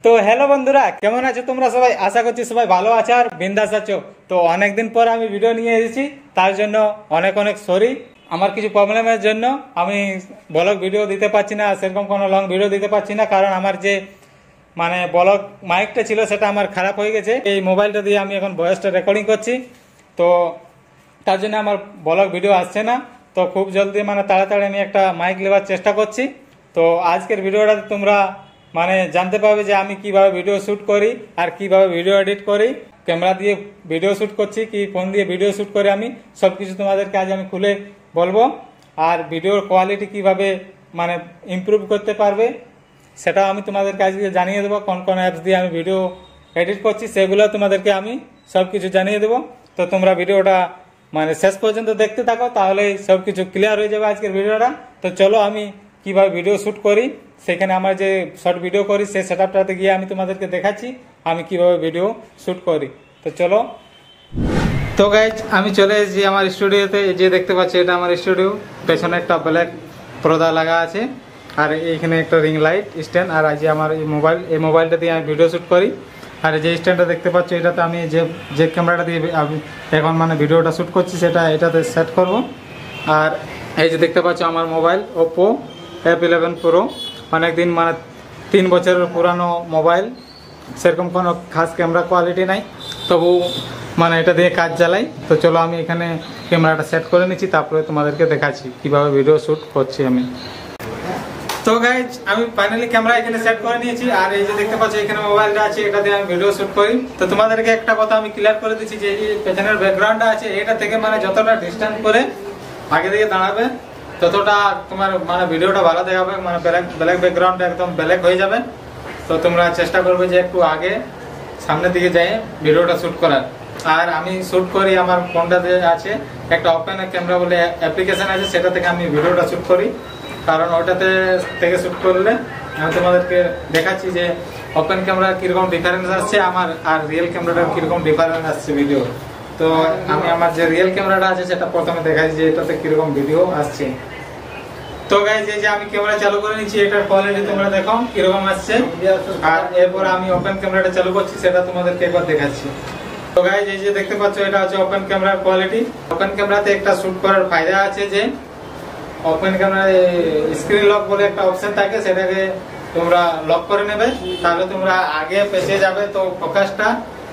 তো হ্যালো বন্ধুরা, কেমন আছো তোমরা সবাই? আশা করছি সবাই ভালো আছো আর বিন্দাস আছো। তো অনেকদিন পর আমি ভিডিও নিয়ে এসেছি, তার জন্য অনেক অনেক সরি। আমার কিছু প্রবলেমের জন্য আমি ব্লগ ভিডিও দিতে পারছি না, সেরকম কোনো লং ভিডিও দিতে পারছি না, কারণ আমার যে ব্লগ মাইকটা ছিল সেটা আমার খারাপ হয়ে গেছে। এই মোবাইলটা দিয়ে আমি এখন ভয়েসটা রেকর্ডিং করছি, তো তার জন্য আমার ব্লগ ভিডিও আসছে না। তো খুব জলদি তাড়াতাড়ি আমি একটা মাইক নেওয়ার চেষ্টা করছি। তো আজকের ভিডিওটাতে তোমরা জানতে পারবে যে আমি কিভাবে ভিডিও শ্যুট করি আর কিভাবে ভিডিও এডিট করি, ক্যামেরা দিয়ে ভিডিও শ্যুট করছি কি ফোন দিয়ে ভিডিও শ্যুট করে, আমি সব কিছু তোমাদেরকে আজ আমি খুলে বলবো। আর ভিডিওর কোয়ালিটি কিভাবে ইমপ্রুভ করতে পারবে সেটাও আমি তোমাদেরকে আজকে জানিয়ে দেবো। কোন কোন অ্যাপস দিয়ে আমি ভিডিও এডিট করছি সেগুলো তোমাদেরকে আমি সব কিছু জানিয়ে দেবো। তো তোমরা ভিডিওটা শেষ পর্যন্ত দেখতে থাকো, তাহলে সব কিছু ক্লিয়ার হয়ে যাবে আজকের ভিডিওটা। তো চলো আমি কিভাবে ভিডিও শ্যুট করি, সেখানে আমার যে শর্ট ভিডিও করি সেই সেটআপটাতে গিয়ে আমি তোমাদেরকে দেখাচ্ছি আমি কিভাবে ভিডিও শ্যুট করি। তো চলো। তো গাইজ আমি চলে এসেছি আমার স্টুডিওতে। যে দেখতে পাচ্ছি এটা আমার স্টুডিও, পেছনে একটা ব্ল্যাক পর্দা লাগা আছে আর এইখানে একটা রিং লাইট স্ট্যান্ড, আর আজ আমার এই মোবাইলটা দিয়ে আমি ভিডিও শ্যুট করি। আর যে স্ট্যান্ডটা দেখতে পাচ্ছি এটাতে আমি যে ক্যামেরাটা দিয়ে এখন ভিডিওটা শ্যুট করছি সেটা এটাতে সেট করব। আর এই যে দেখতে পাচ্ছ আমার মোবাইল ওপো F11 Pro, অনেকদিন 3 বছরের পুরানো মোবাইল, সেরকম কোনো খাস ক্যামেরা কোয়ালিটি নাই, তবু এটা দিয়ে কাজ চালাই। তো চলো আমি এখানে ক্যামেরাটা সেট করে নিচ্ছি, তারপরে তোমাদেরকে দেখাচ্ছি কিভাবে ভিডিও শ্যুট করছি আমি। তো গাইজ আমি ফাইনালি ক্যামেরা এখানে সেট করে নিয়েছি, আর এই যে দেখতে পাচ্ছ এখানে মোবাইলটা আছে, এটা দিয়ে আমি ভিডিও শ্যুট করি। তো তোমাদেরকে একটা কথা আমি ক্লিয়ার করে দিচ্ছি যে এই পেছনের ব্যাকগ্রাউন্ডটা আছে এটা থেকে যতটা ডিস্টেন্স করে আগে দিকে দাঁড়াবে ততটা তোমার ভিডিওটা ভালো দেখাবে, ব্ল্যাক ব্যাকগ্রাউন্ডটা একদম ব্ল্যাক হয়ে যাবে। তো তোমরা চেষ্টা করবে যে একটু আগে সামনের দিকে যাই ভিডিওটা শ্যুট করার। আর আমি শ্যুট করি আমার ফোনটাতে আছে একটা ওপেন ক্যামেরা বলে অ্যাপ্লিকেশন আছে, সেটা থেকে আমি ভিডিওটা শ্যুট করি, কারণ ওটাতে থেকে শ্যুট করলে আমি তোমাদেরকে দেখাচ্ছি যে ওপেন ক্যামেরা কীরকম ডিফারেন্স আসছে আমার আর রিয়েল ক্যামেরাটার কীরকম ডিফারেন্স আসছে ভিডিও। তো আমি আমার যে রিয়েল ক্যামেরাটা আছে সেটা প্রথমে দেখাচ্ছি যে এটাতে কিরকম ভিডিও আসছে। তো গাইজ এই যে আমি ক্যামেরা চালু করে নিচ্ছি, এটার কোয়ালিটি তোমরা দেখো কিরকম আসছে, আর এরপর আমি ওপেন ক্যামেরাটা চালু করছি সেটা তোমাদেরকে একবার দেখাচ্ছি। তো গাইজ এই যে দেখতে পাচ্ছ এটা হচ্ছে ওপেন ক্যামেরার কোয়ালিটি। ওপেন ক্যামেরাতে একটা শুট করার ফায়দা আছে যে ওপেন ক্যামেরায় স্ক্রিন লক বলে একটা অপশন থাকে, সেটাকে তোমরা লক করে নেবে, তাহলে তোমরা আগে পেছিয়ে যাবে, তো ফোকাসটা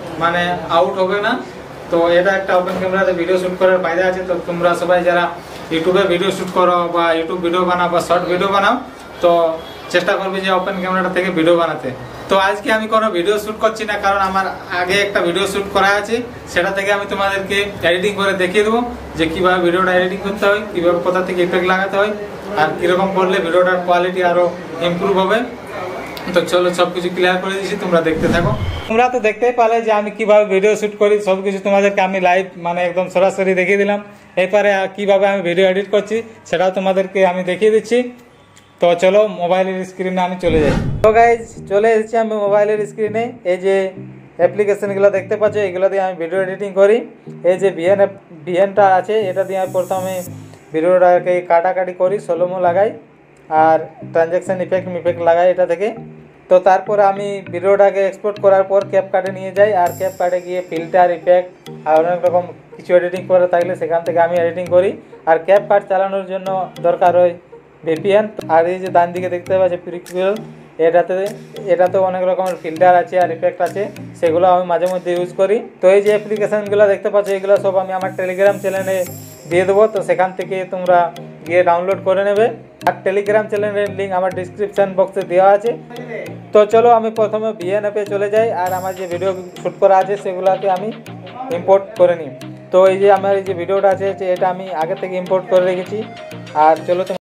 আউট হবে না। তো এটা একটা ওপেন ক্যামেরাতে ভিডিও শুট করার ফায়দা আছে। তো তোমরা সবাই যারা ইউটিউবে ভিডিও শুট করো বা ইউটিউব ভিডিও বানাও বা শর্ট ভিডিও বানাও, তো চেষ্টা করবে যে ওপেন ক্যামেরাটা থেকে ভিডিও বানাতে। তো আজকে আমি কোনো ভিডিও শুট করছি না, কারণ আমার আগে একটা ভিডিও শুট করা আছে, সেটা থেকে আমি তোমাদেরকে এডিটিং করে দেখিয়ে দেবো যে কিভাবে ভিডিওটা এডিটিং করতে হয়, কিভাবে কোথা থেকে ইফেক্ট লাগাতে হয়, আর কিরকম করলে ভিডিওটার কোয়ালিটি আরো ইমপ্রুভ হবে। তো চলো সবকিছু ক্লিয়ার করে দিচ্ছি, তোমরা দেখতে থাকো। তোমরা তো দেখতেই পালে যে আমি কিভাবে ভিডিও শুট করি, সবকিছু তোমাদেরকে আমি লাইভ একদম সরাসরি দেখিয়ে দিলাম। এরপরে কিভাবে আমি ভিডিও এডিট করছি সেটাও তোমাদেরকে আমি দেখিয়ে দিচ্ছি। তো চলো মোবাইলের স্ক্রিনে আমি চলে যাই। তো গাইজ চলে এসেছি আমি মোবাইলের স্ক্রিনে। এই যে অ্যাপ্লিকেশনগুলো দেখতে পাচ্ছ, এগুলো দিয়ে আমি ভিডিও এডিটিং করি। এই যে ভিএনটা আছে, এটা দিয়ে আমি প্রথমে ভিডিওটাকে কাটাকাটি করি, স্লোমো লাগাই আর ট্রানজ্যাকশন ইফেক্ট লাগাই এটা থেকে। তো তারপর আমি ভিডিওটাকে এক্সপোর্ট করার পর ক্যাপকাটে নিয়ে যাই, আর ক্যাপকাটে গিয়ে ফিল্টার ইফেক্ট আর অনেক রকম কিছু এডিটিং করে থাকলে সেখান থেকে আমি এডিটিং করি। আর ক্যাপকাট চালানোর জন্য দরকার হয় VPN। আর এই যে ডান দিকে দেখতে পাচ্ছি প্রিকুয়েল, এটাতে অনেক রকমের ফিল্টার আছে আর ইফেক্ট আছে, সেগুলো আমি মাঝে মধ্যে ইউজ করি। তো এই যে অ্যাপ্লিকেশনগুলো দেখতে পাচ্ছ এগুলো সব আমি আমার টেলিগ্রাম চ্যানেলে দিয়ে দেবো, তো সেখান থেকে তোমরা গিয়ে ডাউনলোড করে নেবে। আর টেলিগ্রাম চ্যানেলের লিঙ্ক আমার ডিসক্রিপশন বক্সে দেওয়া আছে। তো চলো আমি প্রথমে VN অ্যাপে চলে যাই, আর আমার যে ভিডিও শ্যুট করা আছে সেগুলোকে আমি ইম্পোর্ট করে নিই। তো এই যে আমার এই যে ভিডিওটা আছে এটা আমি আগে থেকে ইম্পোর্ট করে রেখেছি। আর চলো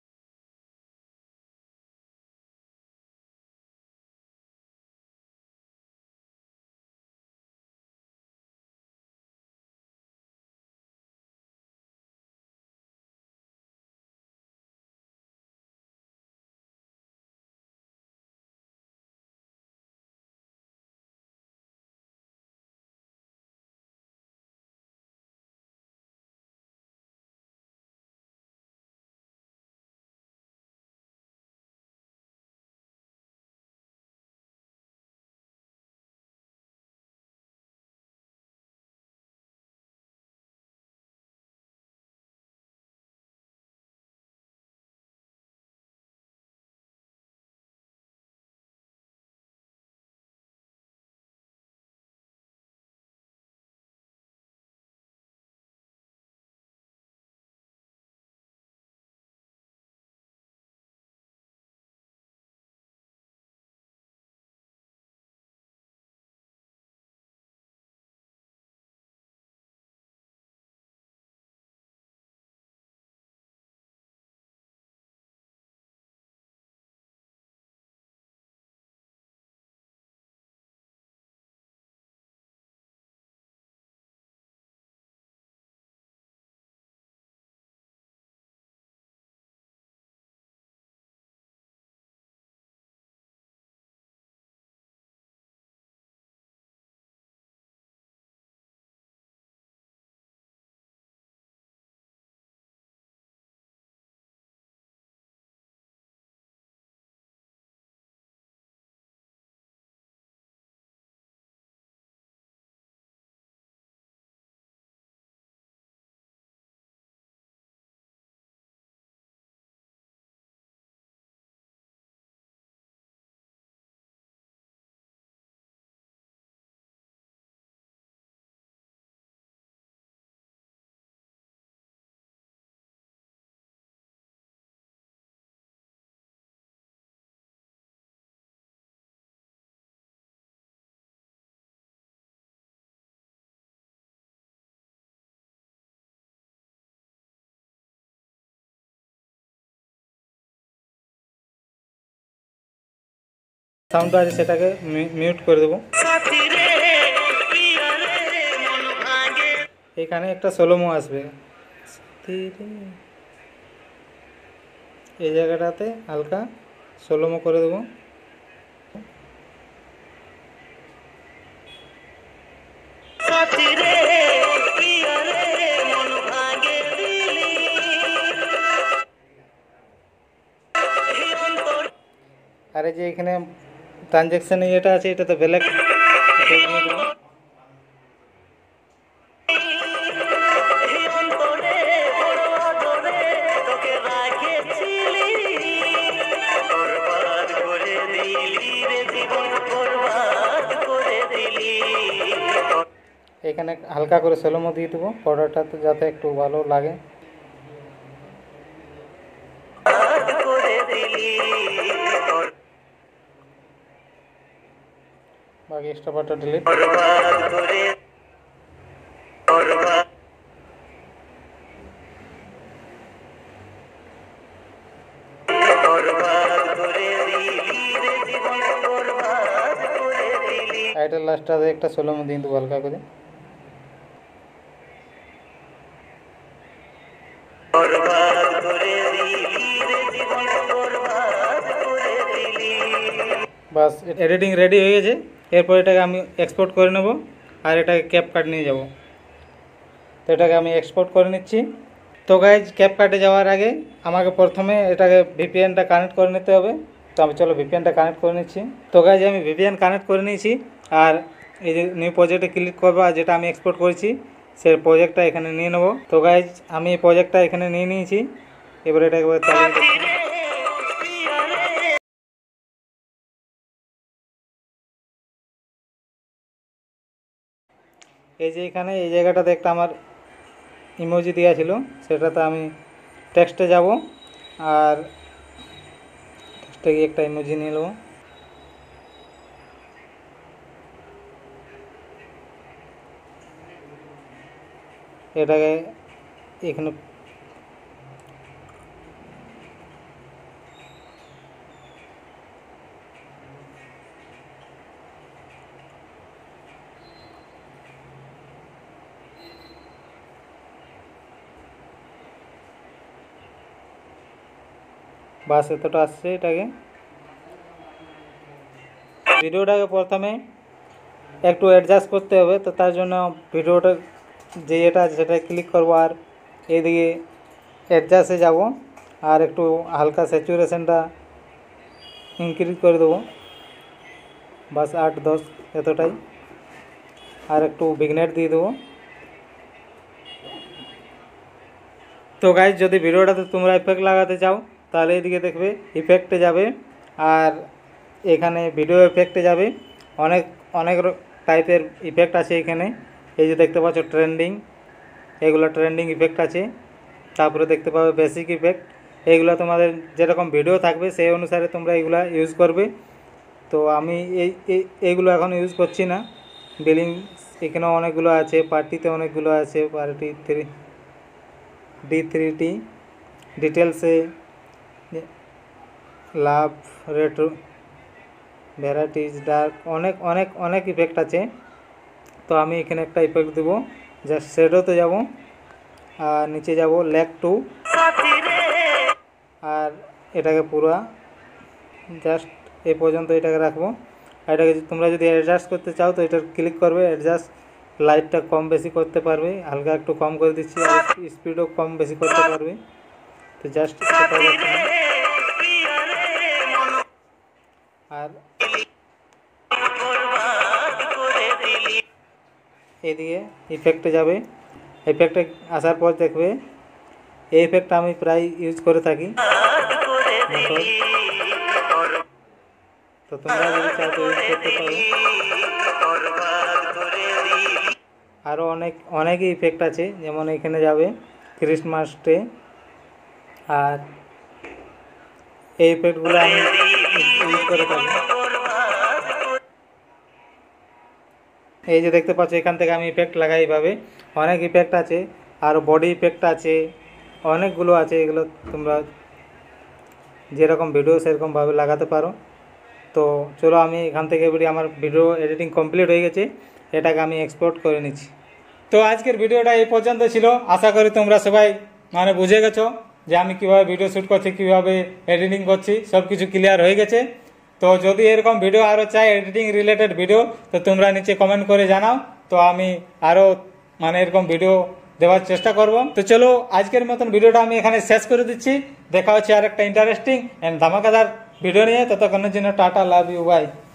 সাউন্ডটা আছে সেটাকে মিউট করে দেবো। এখানে একটা সোলোমো আসবে, এই জায়গাটাতে হালকা সোলোমো করে দেবো। আর এই যে এখানে ট্রানজ্যাকশন এটা আছে, এটা তো ব্ল্যাক। এখানে হালকা করে সোলোমো দিয়ে দেবো পর্দাটাতে যাতে একটু ভালো লাগে। বাকি এক্সট্রা পার্টটা ডিলিট। এটা লাস্টটাতে একটা সোলোমো দিয়ে দেবো হালকা করে। বাস এডিটিং রেডি হয়ে গেছে। এরপর এটাকে আমি এক্সপোর্ট করে নেব আর এটাকে ক্যাপকাট নিয়ে যাব। তো এটাকে আমি এক্সপোর্ট করে নিচ্ছি। তো গাইজ ক্যাপকাটে যাওয়ার আগে আমাকে প্রথমে এটাকে ভিপিএনটা কানেক্ট করে নিতে হবে। তো আমি চলো ভিপিএনটা কানেক্ট করে নিচ্ছি। তো গাইজ আমি ভিপিএন কানেক্ট করে নিয়েছি আর এই যে নিউ প্রজেক্টে ক্লিক করবো আর যেটা আমি এক্সপোর্ট করেছি সেই প্রজেক্টটা এখানে নিয়ে নেব। তো গাইজ আমি এই প্রজেক্টটা এখানে নিয়ে নিয়েছি। এবার এটা একবার চালিয়ে দিচ্ছি। এই যে এখানে এই জায়গাটাতে একটা আমার ইমোজি দেওয়া ছিল, সেটাতে আমি টেক্সটে যাব আর টেক্সটে গিয়ে একটা ইমোজি নিয়ে নেব। এটাকে এখানে বাস এতটা আসছে। এটাকে ভিডিওটাকে প্রথমে একটু অ্যাডজাস্ট করতে হবে। তো তার জন্য ভিডিওটা যে এটা আছে সেটা ক্লিক করবো আর এইদিকে অ্যাডজাস্টে যাব আর একটু হালকা স্যাচুরেশনটা ইনক্রিজ করে দেবো, বাস 8-10 এতটাই। আর একটু ভিগনেট দিয়ে দেবো। তো গাইজ যদি ভিডিওটাতে তোমরা ইফেক্ট লাগাতে চাও তাহলে এদিকে দেখবে ইফেক্টে যাবে আর এখানে ভিডিও ইফেক্টে যাবে। অনেক অনেক টাইপের ইফেক্ট আছে এখানে। এই যে দেখতে পাচ্ছ ট্রেন্ডিং, এগুলো ট্রেন্ডিং ইফেক্ট আছে। তারপরে দেখতে পাবে বেসিক ইফেক্ট। এইগুলো তোমাদের যেরকম ভিডিও থাকবে সেই অনুসারে তোমরা এগুলো ইউজ করবে। তো আমি এইগুলো এখন ইউজ করছি না। বিলিং এখানেও অনেকগুলো আছে, পার্টিতে অনেকগুলো আছে, পার্টি D3T ডিটেলসে, লাভ, রেট্রো, ভ্যারাইটিস, ডার্ক, অনেক অনেক অনেক ইফেক্ট আছে। তো আমি এখানে একটা ইফেক্ট দেবো, জাস্ট শ্যাডোতে যাব আর নিচে যাব লেগ 2 আর এটাকে পুরো জাস্ট এই পর্যন্ত এটাকে রাখবো। আর এটাকে তোমরা যদি অ্যাডজাস্ট করতে চাও তো এটা ক্লিক করবে, অ্যাডজাস্ট লাইটটা কম বেশি করতে পারবে, হালকা একটু কম করে দিচ্ছি আর স্পিডও কম বেশি করতে পারবে। তো জাস্ট আর এদিকে ইফেক্টে যাবে। ইফেক্টে আসার পর দেখবে এই ইফেক্টটা আমি প্রায় ইউজ করে থাকি। তো তোমরা যদি চাও তো ইউজ করতে পারো। আরও অনেক ইফেক্ট আছে, যেমন এখানে যাবে ক্রিসমাস ডে আর এই ইফেক্টগুলো আমি ইউজ করে থাকি। এই যে দেখতে পাচ্ছ এখান থেকে আমি ইফেক্ট লাগাই এইভাবে। অনেক ইফেক্ট আছে আর বডি ইফেক্ট আছে, অনেকগুলো আছে। এগুলো তোমরা যেরকম ভিডিও সেরকমভাবে লাগাতে পারো। তো তো চলো আমি এখান থেকে আমার ভিডিও এডিটিং কমপ্লিট হয়ে গেছে, এটাকে আমি এক্সপোর্ট করে নিচ্ছি। তো আজকের ভিডিওটা এই পর্যন্ত ছিল। আশা করি তোমরা সবাই বুঝে গেছো যে আমি কিভাবে ভিডিও শ্যুট করছি, কিভাবে এডিটিং করছি, সব কিছু ক্লিয়ার হয়ে গেছে। তো যদি এরকম ভিডিও আরও চাই, এডিটিং রিলেটেড ভিডিও, তো তোমরা নিচে কমেন্ট করে জানাও। তো আমি আরও এরকম ভিডিও দেওয়ার চেষ্টা করব। তো চলো আজকের মতন ভিডিওটা আমি এখানে শেষ করে দিচ্ছি। দেখা হচ্ছে আর একটা ইন্টারেস্টিং অ্যান্ড ধামাকাদার ভিডিও নিয়ে। ততক্ষণের জন্য টাটা, লাভ ইউ, বাই।